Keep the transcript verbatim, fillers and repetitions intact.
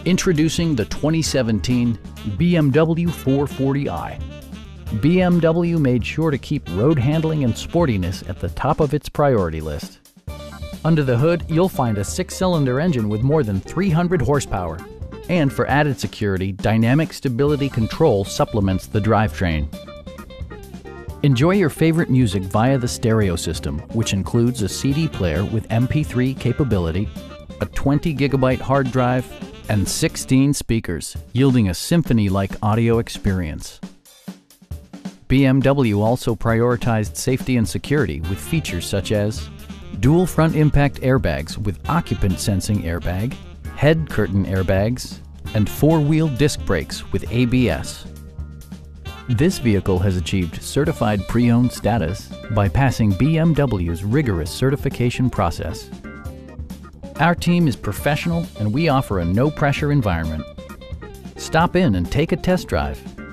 Introducing the twenty seventeen B M W four forty i. B M W made sure to keep road handling and sportiness at the top of its priority list. Under the hood, you'll find a six-cylinder engine with more than three hundred horsepower. And for added security, dynamic stability control supplements the drivetrain. Enjoy your favorite music via the stereo system, which includes a C D player with M P three capability, a twenty gigabyte hard drive, and sixteen speakers, yielding a symphony-like audio experience. B M W also prioritized safety and security with features such as dual front impact airbags with occupant sensing airbag, head curtain airbags, and four-wheel disc brakes with A B S. This vehicle has achieved certified pre-owned status by passing B M W's rigorous certification process. Our team is professional and we offer a no-pressure environment. Stop in and take a test drive.